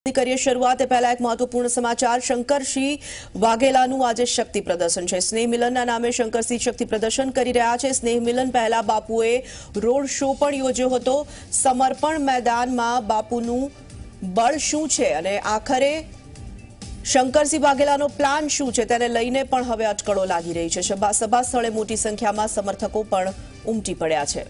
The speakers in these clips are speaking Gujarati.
કરીએ શરૂઆત એ પહેલા એક મહત્વપૂર્ણ સમાચાર શંકરસિંહ વાઘેલાનું આજે શક્તિ પ્રદર્શન છે। સ્નેહ મિલનના નામે શંકરસિંહ શક્તિ પ્રદર્શન કરી રહ્યા છે। સ્નેહ મિલન પહેલા બાપુએ રોડ શો પણ યોજ્યો હતો। સમર્પણ મેદાનમાં બાપુનું બળ શું છે અને આખરે શંકરસિંહ વાઘેલાનો પ્લાન શું છે તેને લઈને પણ હવે અટકળો લાગી રહી છે। સભા સ્થળે મોટી સંખ્યામાં સમર્થકો પણ ઉમટી પડ્યા છે।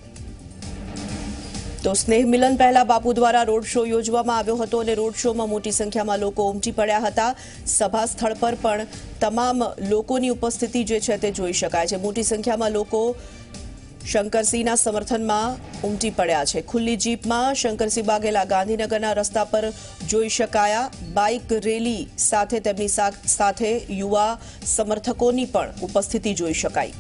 तो स्नेह मिलन पहला बापू द्वारा रोड शो योजवामां आव्यो हतो अने रोड शो में मोटी संख्या में लोको उमटी पड्या हता। सभा स्थल पर पण तमाम लोकोनी उपस्थिति जे छे ते जोई शकाय छे। मोटी संख्या में लोको शंकरसिंहना समर्थन में उमटी पड्या छे। खुल्ली जीप में शंकरसिंह वाघेला गांधीनगरना रस्ता पर जोई शकाया। बाइक रेली साथे तेमनी साथे युवा समर्थकोनी पण उपस्थिति जोई शकाई।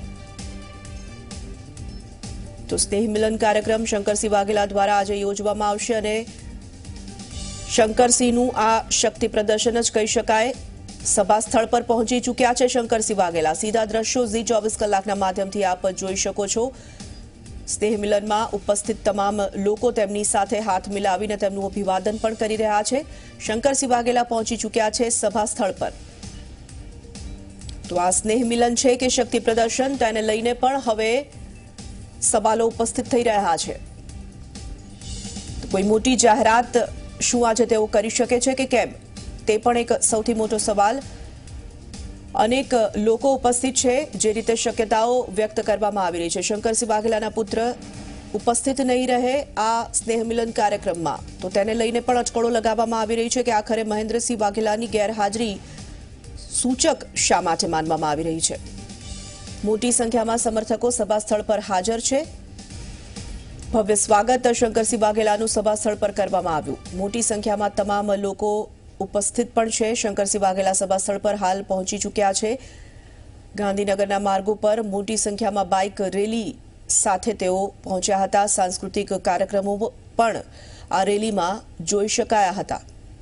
तो स्नेह मिलन कार्यक्रम शंकरसिंह वाघेला द्वारा आज योजवामां आवशे अने शंकरसिंहनुं आ शक्ति प्रदर्शन ज कही शकाय। सभा स्थल पर पहोंची चूक्या छे शंकरसिंह वाघेला। सीधा दृश्यो जी 24 कलाकना माध्यमथी आप जोई शको छो। स्नेह मिलनमां उपस्थित तमाम लोको तेमनी साथे हाथ मिलावीने तेमनुं अभिवादन पण करी रह्या छे। शंकरसिंह वाघेला पहोंची चूक्या छे सभा स्थल पर। तो आ स्नेह मिलन छे के शक्ति प्रदर्शन तेने लईने पण हवे सवालों उपस्थित थई रह्या छे। तो कोई मोटी जाहेरात शुं आजे तेओ करी शके छे के केम ते पण एक सौथी मोटो सवाल। अनेक लोको उपस्थित छे जे रीते शक्यताओं व्यक्त करवामां आवी रही छे। शंकरसिंह वाघेलाना पुत्र उपस्थित नहीं रहे आ स्नेह मिलन कार्यक्रममां तो तेने लईने पण अटकळो लगाववामां आवी रही छे के आखरे महेन्द्रसिंह वाघेलानी गैरहाजरी सूचक शा माटे मानवामां आवी रही छे। मोटी संख्या में समर्थकों सभा स्थल पर हाजर छे। भव्य स्वागत शंकरसिंह वाघेलानुं सभा स्थल पर करवामां आव्युं। मोटी संख्या में तमाम लोको उपस्थित पण छे। शंकरसिंह वाघेला सभा स्थल पर हाल पहोंची चूक्या छे। गांधीनगरना मार्गो पर मोटी संख्या में बाइक रेली साथे तेओ पहोंच्या हता। सांस्कृतिक कार्यक्रमों पण आ रेली में जोई शकाया हता।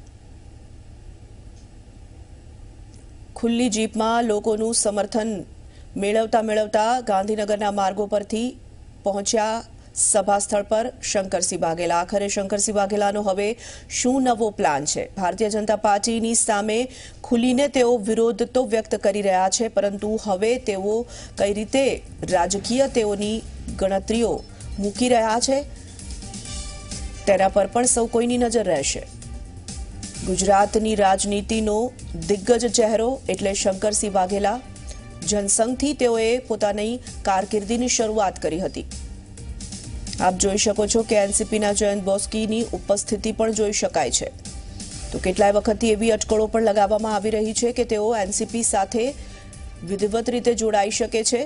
खुल्ली जीप में लोकोनुं समर्थन मेळवता मेळवता गांधीनगरना मार्गो परथी पहोंच्या सभा स्थल पर शंकरसिंह वाघेला। आखरे शंकरसिंह वाघेलानो हवे शुं नवो प्लान छे। भारतीय जनता पार्टीनी सामे खुलीने तेओ विरोध तो व्यक्त करी रह्या छे परंतु हवे तेओ कई रीते राजकीय तेओनी गणतरीओ मूकी रह्या छे तेना पर पण सौ कोईनी नजर रहेशे। गुजरातनी राजनीतिनो दिग्गज चेहरो एटले शंकरसिंह वाघेला। जनसंघथी तेओए पोतानी कारकिर्दीनी शरूआत करी हती। आप जोई शको छो के एनसीपीना जयंत बोस्कीनी उपस्थिति पण जोई शकाय छे। तो કેટલાય વખતથી એવી અટકળો પણ લગાવવામાં આવી રહી છે કે તેઓ એનસીપી સાથે વિધિવત રીતે જોડાઈ શકે છે।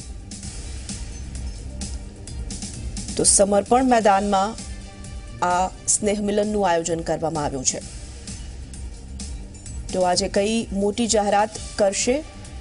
તો સમર્પણ મેદાનમાં આ સ્નેહ મિલનનું આયોજન કરવામાં આવ્યું છે। તો આજે કઈ મોટી જાહેરાત કરશે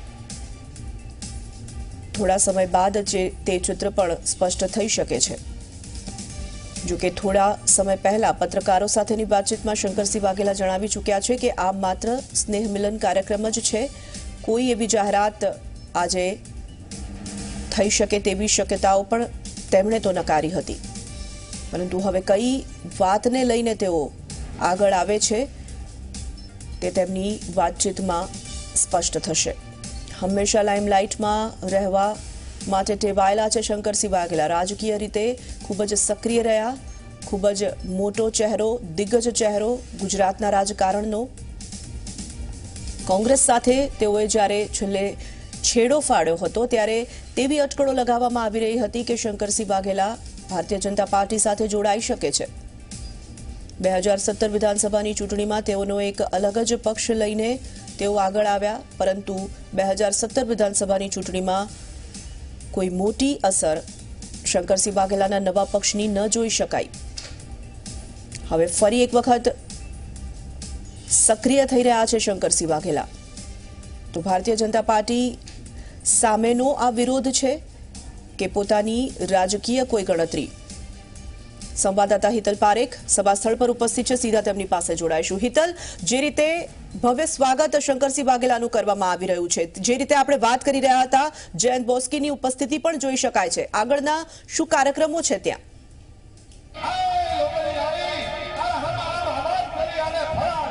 थोड़ा समय बाद ते चित्र पण स्पष्ट थई शके छे। जो कि थोड़ा समय पहला पत्रकारों साथेनी बातचीत में शंकरसिंह वाघेला जणावी चूक्या छे कि आ मात्र स्नेह मिलन कार्यक्रम ज छे। कोई एवी जाहेरात आजे थई शके तेवी शक्यताओ पण तेमणे तो नकारी हती परंतु हवे कई वातने लईने तेओ आगळ आवे छे ते तेमनी वातचीत में स्पष्ट थशे। हमेशा लाइमलाइट में रहवा माटे टेवायेला छे शंकरसिंह वाघेला। राजकीय रीते खूब ज सक्रिय रह्या। खूब ज मोटो चेहरो दिग्गज चेहरो गुजरातना राजकारणनो। कांग्रेस साथे तेओए ज्यारे छेल्ले छेड़ो फाड्यो हतो त्यारे तेवी अटकळो लगाववामां आवी रही हती के शंकरसिंह वाघेला भारतीय जनता पार्टी साथे जोड़ाई शके छे। 2017 विधानसभानी चूंटणीमां तेओनो एक अलग ज पक्ष लईने तेओ आगळ आव्या परंतु 2017 विधानसभानी चूंटणीमां कोई मोटी असर शंकरसिंह वाघेलाना नवा पक्षनी न जोई शकाई। हवे फरी एक वखत सक्रिय थई रह्या छे शंकरसिंह वाघेला। तो भारतीय जनता पार्टी सामेनो आ विरोध छे के पोतानी राजकीय कोई गणतरी। संवाददाता हितल पारेख सभा स्थल पर उपस्थित है। सीधा तेमनी पासे जोड़ाईशुं। हितल, जे रीते भव्य स्वागत शंकरसिंह वाघेलानुं करवामां आवी रह्युं छे, जे रीते आपणे वात करी रह्या हता जयंत बोस्कीनी उपस्थिति पण जोई शकाय छे, आगळना शुं कार्यक्रमो छे त्यां?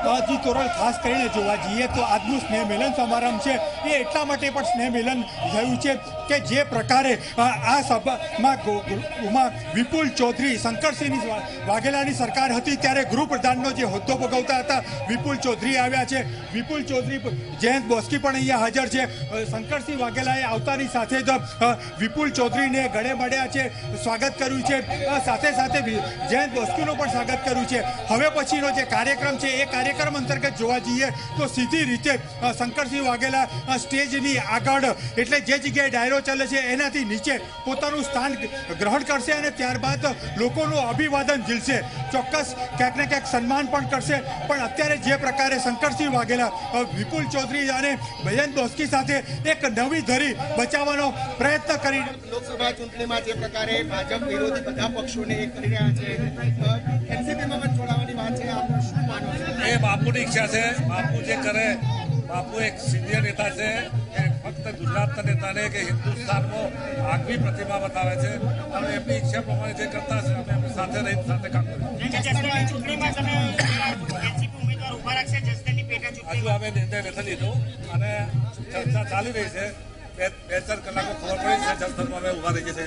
જી તોરલ ખાસ કરીને જોવા જઈએ તો આજનું સ્નેહ મિલન સમારંભ છે એ એટલા માટે પણ સ્નેહ મિલન થયું છે કે જે પ્રકારે આ સભામાં વિપુલ ચૌધરી શંકરસિંહ વાઘેલાની સરકાર હતી ત્યારે ગૃહપ્રધાનનો જે હોદ્દો ભોગવતા હતા વિપુલ ચૌધરી આવ્યા છે. વિપુલ ચૌધરી જયંત બોસ્કી પણ અહીંયા હાજર છે. શંકરસિંહ વાઘેલાએ આવતાની સાથે જ વિપુલ ચૌધરીને ગળે મળ્યા છે, સ્વાગત કર્યું છે. સાથે સાથે જયંત બોસ્કીનું પણ સ્વાગત કર્યું છે. હવે પછીનો જે કાર્યક્રમ છે એ કાર્યક્રમ અંતર્ગત જોવા જઈએ તો સીધી રીતે શંકરસિંહ વાઘેલા સ્ટેજની આગળ એટલે જે જગ્યાએ ડાયરો ચાલે છે એનાથી નીચે પોતાનું સ્થાન ગ્રહણ કરશે અને ત્યારબાદ લોકોનું અભિવાદન ઝીલશે. ચોક્કસ ક્યાંક ને ક્યાંક સન્માન પણ કરશે. પણ અત્યારે જે પ્રકારે શંકરસિંહ વાઘેલા વિપુલ ચૌધરી અને જયંત બોસ્કી સાથે એક નવી ધરી બચાવવાનો પ્રયત્ન કરી લોકસભા ચૂંટણીમાં જે પ્રકારે ભાજપ વિરોધી બધા પક્ષોને એક કરી રહ્યા છે, એનસીપીમાં પણ જોડાવાની વાત છે, આપ શું માનો છો? એ બાપુની ઈચ્છા છે. બાપુ જે કરે, બાપુ એક સિનિયર નેતા છે. એ ફક્ત ગુજરાતના નેતાને કે હિન્દુસ્તાનમાં આગવી પ્રતિમા બતાવે છે અને એમની ઈચ્છા પ્રમાણે જે કરતા છે અમે એમની સાથે રહીને સાથે કામ કરીશું. હજુ અમે નિર્ણય નથી લીધો અને ચર્ચા ચાલી રહી છે. બે ચાર કલાકો ખબર પડી છે જસદણમાં અમે ઉભા રહી જશે.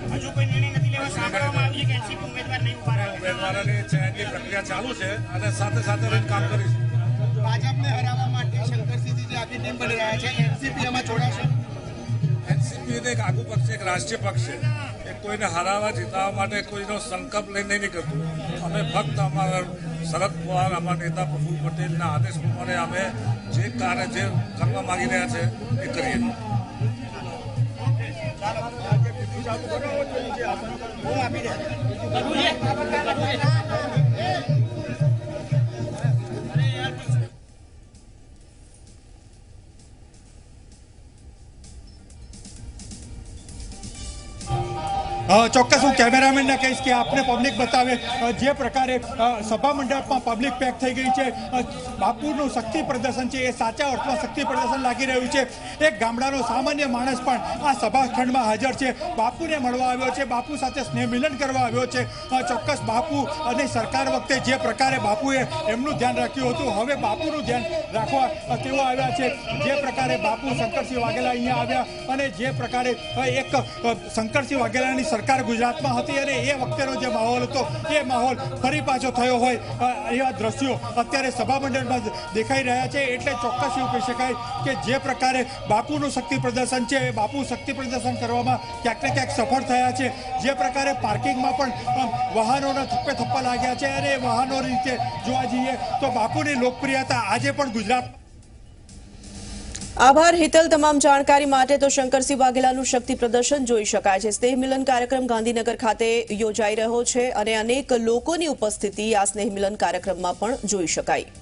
ઉમેદવારોની ચયનની પ્રક્રિયા ચાલુ છે અને સાથે સાથે રહીને કામ કરીશું. ભાજપને હરાવવા માટે શંકરસિંહજી જે આપની ટીમ બની રહ્યા છે, એનસીપી એમાં જોડાશે? એનસીપી એક આગુ પક્ષ છે, એક રાષ્ટ્રીય પક્ષ છે. એ કોઈને હરાવવા જીતાવવા માટે કોઈનો સંકલ્પ લઈને નહીં કરતું. અમે ફક્ત અમારા શરદ પવાર, અમારા નેતા પ્રફુલ્લ પટેલના આદેશ પ્રમાણે અમે જે કાર્ય જે કરવા માંગી રહ્યા છે એ કરીએ. ચોક્કસ હું કેમેરામેનને કહીશ કે આપને પબ્લિક બતાવે જે પ્રકારે સભા મંડપમાં પબ્લિક પેક થઈ ગઈ છે. બાપુનું શક્તિ પ્રદર્શન છે એ સાચા અર્થમાં શક્તિ પ્રદર્શન લાગી રહ્યું છે. એક ગામડાનો સામાન્ય માણસ પણ આ સભાખંડમાં હાજર છે, બાપુને મળવા આવ્યો છે, બાપુ સાથે સ્નેહ મિલન કરવા આવ્યો છે. ચોક્કસ બાપુ અને સરકાર વખતે જે પ્રકારે બાપુએ એમનું ધ્યાન રાખ્યું હતું, હવે બાપુનું ધ્યાન રાખવા તેઓ આવ્યા છે. જે પ્રકારે બાપુ શંકરસિંહ વાઘેલા અહીંયા આવ્યા અને જે પ્રકારે એક શંકરસિંહ વાઘેલાની સરકાર ગુજરાતમાં હતી અને એ વખતેનો જે માહોલ હતો એ માહોલ ફરી પાછો થયો હોય એવા દ્રશ્યો અત્યારે સભા મંડળમાં દેખાઈ રહ્યા છે. એટલે ચોક્કસ એવું કહી શકાય કે જે પ્રકારે બાપુનું શક્તિ પ્રદર્શન છે એ બાપુ શક્તિ પ્રદર્શન કરવામાં ક્યાંક ને ક્યાંક સફળ થયા છે. જે પ્રકારે પાર્કિંગમાં પણ વાહનોના થપ્પે થપ્પા લાગ્યા છે અને વાહનો રીતે જોવા જઈએ તો બાપુની લોકપ્રિયતા આજે પણ ગુજરાત. આભાર હિતલ, તમામ જાણકારી માટે. તો શંકરસિંહ વાઘેલાનું શક્તિ પ્રદર્શન જોઈ શકાય છે. સ્નેહ મિલન કાર્યક્રમ ગાંધીનગર ખાતે યોજાઈ રહ્યો છે અને અનેક લોકોની ઉપસ્થિતિ આ સ્નેહ મિલન કાર્યક્રમમાં પણ જોઈ શકાય.